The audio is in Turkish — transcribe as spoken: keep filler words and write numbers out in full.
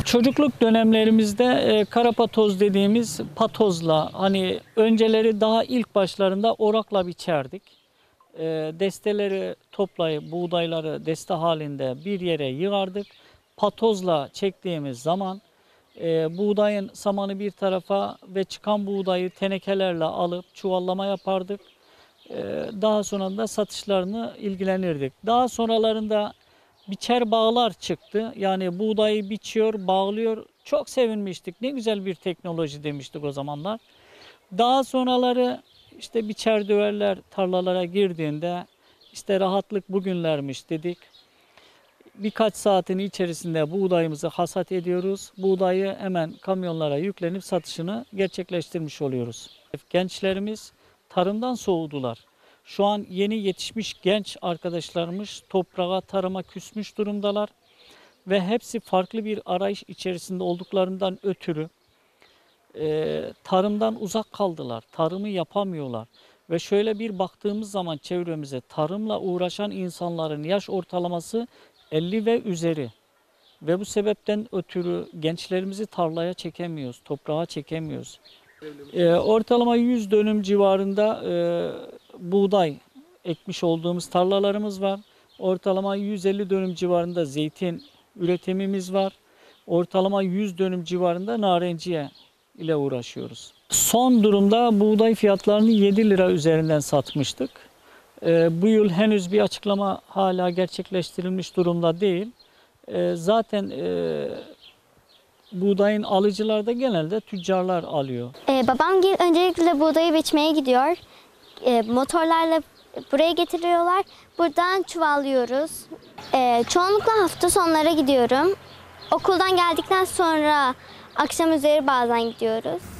Çocukluk dönemlerimizde e, karapatoz dediğimiz patozla, hani önceleri daha ilk başlarında orakla biçerdik. E, desteleri toplayıp buğdayları deste halinde bir yere yığardık. Patozla çektiğimiz zaman e, buğdayın samanı bir tarafa ve çıkan buğdayı tenekelerle alıp çuvallama yapardık. E, daha sonra da satışlarını ilgilenirdik. Daha sonralarında biçer bağlar çıktı. Yani buğdayı biçiyor, bağlıyor. Çok sevinmiştik. Ne güzel bir teknoloji demiştik o zamanlar. Daha sonraları işte biçer döverler tarlalara girdiğinde işte rahatlık bugünlermiş dedik. Birkaç saatin içerisinde buğdayımızı hasat ediyoruz. Buğdayı hemen kamyonlara yüklenip satışını gerçekleştirmiş oluyoruz. Gençlerimiz tarımdan soğudular. Şu an yeni yetişmiş genç arkadaşlarımız toprağa, tarıma küsmüş durumdalar. Ve hepsi farklı bir arayış içerisinde olduklarından ötürü e, tarımdan uzak kaldılar. Tarımı yapamıyorlar. Ve şöyle bir baktığımız zaman çevremize tarımla uğraşan insanların yaş ortalaması elli ve üzeri. Ve bu sebepten ötürü gençlerimizi tarlaya çekemiyoruz, toprağa çekemiyoruz. E, ortalama yüz dönüm civarında e, buğday ekmiş olduğumuz tarlalarımız var. Ortalama yüz elli dönüm civarında zeytin üretimimiz var. Ortalama yüz dönüm civarında narenciye ile uğraşıyoruz. Son durumda buğday fiyatlarını yedi lira üzerinden satmıştık. E, bu yıl henüz bir açıklama hala gerçekleştirilmiş durumda değil. E, zaten e, buğdayın alıcılar da genelde tüccarlar alıyor. Ee, babam gel öncelikle buğdayı biçmeye gidiyor. Ee, motorlarla buraya getiriyorlar. Buradan çuvallıyoruz. Ee, çoğunlukla hafta sonlara gidiyorum. Okuldan geldikten sonra akşam üzeri bazen gidiyoruz.